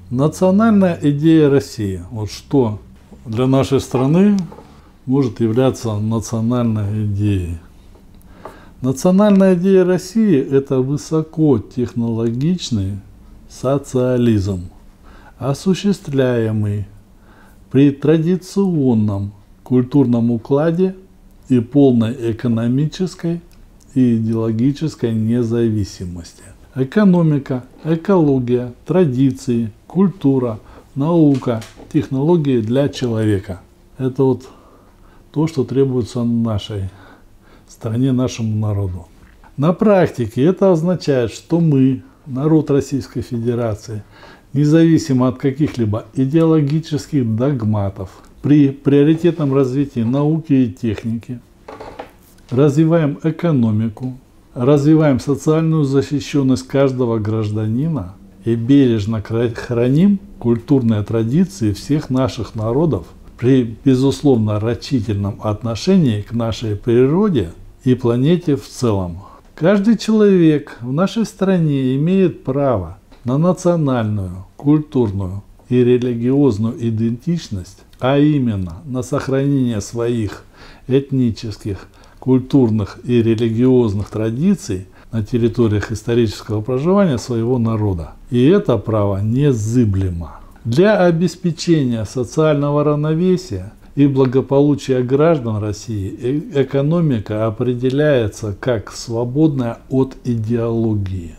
Национальная идея России. Вот что для нашей страны может являться национальной идеей. Национальная идея России – это высокотехнологичный социализм, осуществляемый при традиционном культурном укладе и полной экономической и идеологической независимости. Экономика, экология, традиции, культура, наука, технологии для человека. Это вот то, что требуется нашей стране, нашему народу. На практике это означает, что мы, народ Российской Федерации, независимо от каких-либо идеологических догматов, при приоритетном развитии науки и техники, развиваем экономику, развиваем социальную защищенность каждого гражданина и бережно храним культурные традиции всех наших народов при, безусловно, рачительном отношении к нашей природе и планете в целом. Каждый человек в нашей стране имеет право на национальную, культурную и религиозную идентичность, а именно на сохранение своих этнических, культурных и религиозных традиций на территориях исторического проживания своего народа. И это право незыблемо. Для обеспечения социального равновесия и благополучия граждан России экономика определяется как свободная от идеологии.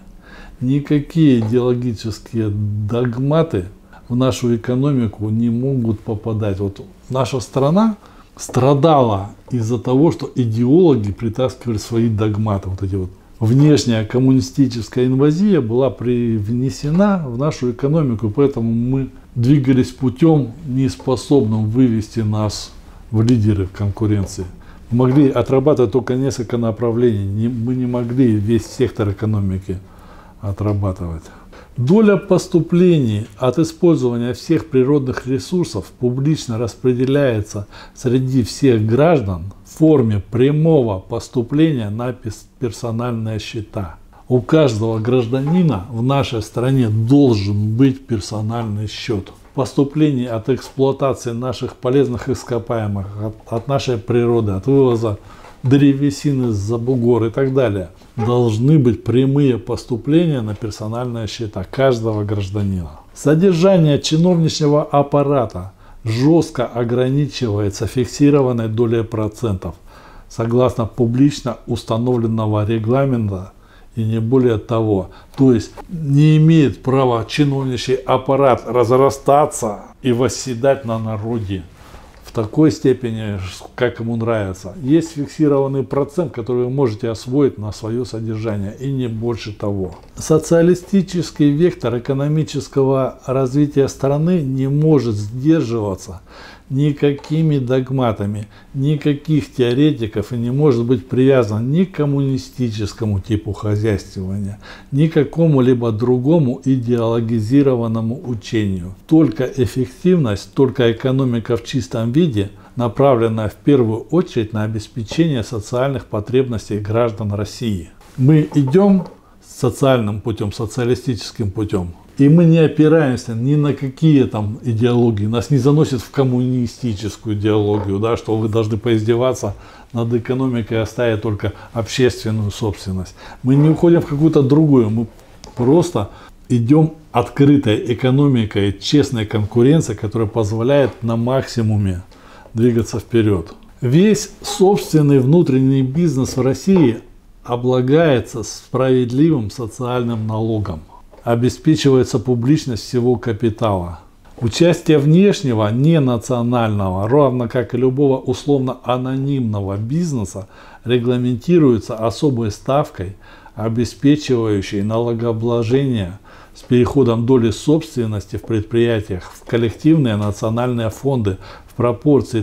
Никакие идеологические догматы в нашу экономику не могут попадать. Вот наша страна страдала из-за того, что идеологи притаскивали свои догматы. Вот эти вот. Внешняя коммунистическая инвазия была привнесена в нашу экономику, поэтому мы двигались путем, неспособным вывести нас в лидеры конкуренции. Мы могли отрабатывать только несколько направлений, мы не могли весь сектор экономики отрабатывать. Доля поступлений от использования всех природных ресурсов публично распределяется среди всех граждан в форме прямого поступления на персональные счета. У каждого гражданина в нашей стране должен быть персональный счет. Поступление от эксплуатации наших полезных ископаемых, от нашей природы, от вывоза древесины за бугор и так далее, должны быть прямые поступления на персональные счета каждого гражданина. Содержание чиновничьего аппарата жестко ограничивается фиксированной долей процентов, согласно публично установленного регламента, и не более того. То есть не имеет права чиновничий аппарат разрастаться и восседать на народе в такой степени, как ему нравится. Есть фиксированный процент, который вы можете освоить на свое содержание, и не больше того. Социалистический вектор экономического развития страны не может сдерживаться никакими догматами, никаких теоретиков и не может быть привязан ни к коммунистическому типу хозяйствования, ни к какому-либо другому идеологизированному учению. Только эффективность, только экономика в чистом виде, направленная в первую очередь на обеспечение социальных потребностей граждан России. Мы идем социальным путем, социалистическим путем. И мы не опираемся ни на какие там идеологии, нас не заносит в коммунистическую идеологию, да, что вы должны поиздеваться над экономикой и оставить только общественную собственность. Мы не уходим в какую-то другую, мы просто идем открытой экономикой, честной конкуренцией, которая позволяет на максимуме двигаться вперед. Весь собственный внутренний бизнес в России облагается справедливым социальным налогом. Обеспечивается публичность всего капитала. Участие внешнего, ненационального, равно как и любого условно-анонимного бизнеса, регламентируется особой ставкой, обеспечивающей налогообложение с переходом доли собственности в предприятиях в коллективные национальные фонды в пропорции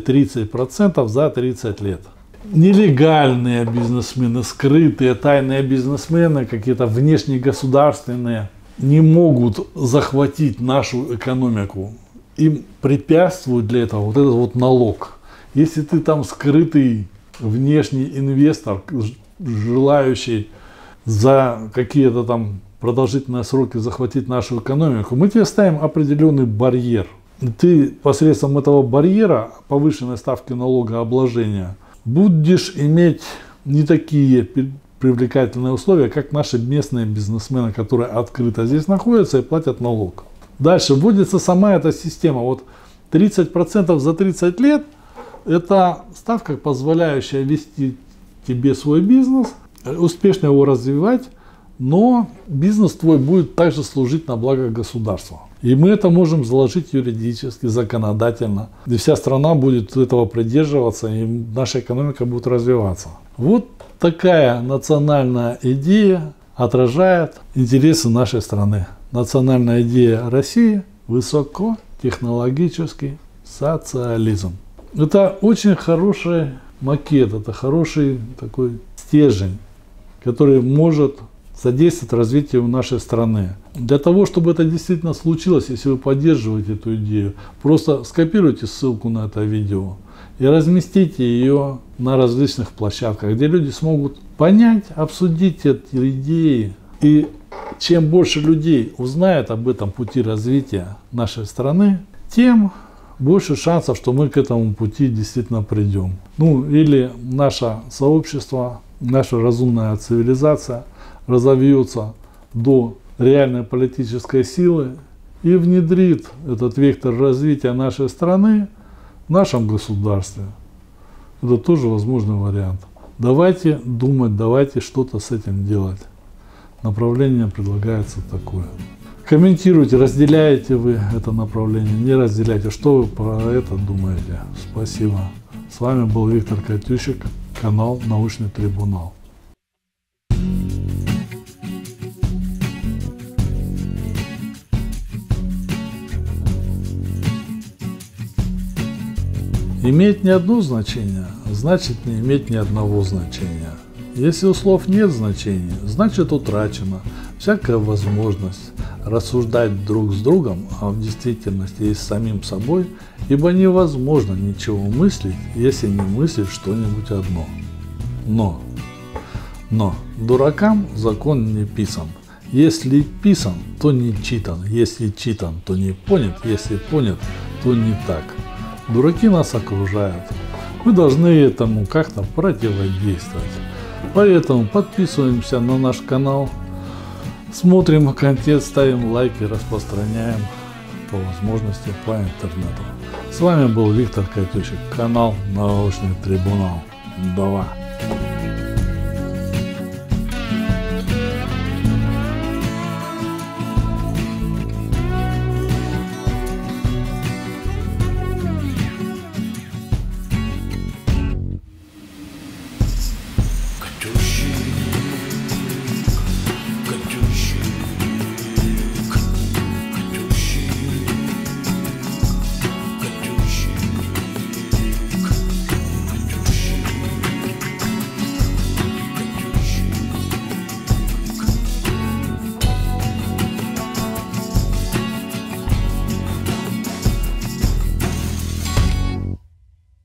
30% за 30 лет. Нелегальные бизнесмены, скрытые тайные бизнесмены, какие-то внешнегосударственные, не могут захватить нашу экономику. Им препятствует для этого вот этот вот налог. Если ты там скрытый внешний инвестор, желающий за какие-то там продолжительные сроки захватить нашу экономику, мы тебе ставим определенный барьер. Ты посредством этого барьера, повышенной ставки налогообложения, будешь иметь не такие привлекательные условия, как наши местные бизнесмены, которые открыто здесь находятся и платят налог. Дальше вводится сама эта система. Вот 30% за 30 лет – это ставка, позволяющая вести тебе свой бизнес, успешно его развивать, но бизнес твой будет также служить на благо государства. И мы это можем заложить юридически, законодательно. И вся страна будет этого придерживаться, и наша экономика будет развиваться. Вот такая национальная идея отражает интересы нашей страны. Национальная идея России – высокотехнологический социализм. Это очень хороший макет, это хороший такой стержень, который может содействовать развитию нашей страны. Для того, чтобы это действительно случилось, если вы поддерживаете эту идею, просто скопируйте ссылку на это видео и разместите ее на различных площадках, где люди смогут понять, обсудить эти идеи. И чем больше людей узнает об этом пути развития нашей страны, тем больше шансов, что мы к этому пути действительно придем. Ну или наше сообщество, наша разумная цивилизация разовьется до реальной политической силы и внедрит этот вектор развития нашей страны в нашем государстве. Это тоже возможный вариант. Давайте думать, давайте что-то с этим делать. Направление предлагается такое. Комментируйте, разделяете вы это направление, не разделяете. Что вы про это думаете? Спасибо. С вами был Виктор Катющик, канал Научный Трибунал. Иметь не одно значение, значит не иметь ни одного значения. Если у слов нет значения, значит утрачена всякая возможность рассуждать друг с другом, а в действительности и с самим собой, ибо невозможно ничего мыслить, если не мыслить что-нибудь одно. Но дуракам закон не писан. Если писан, то не читан. Если читан, то не понят. Если понят, то не так. Дураки нас окружают. Мы должны этому как-то противодействовать. Поэтому подписываемся на наш канал, смотрим контент, ставим лайки, распространяем по возможности по интернету. С вами был Виктор Катющик, канал Научный Трибунал. Давай.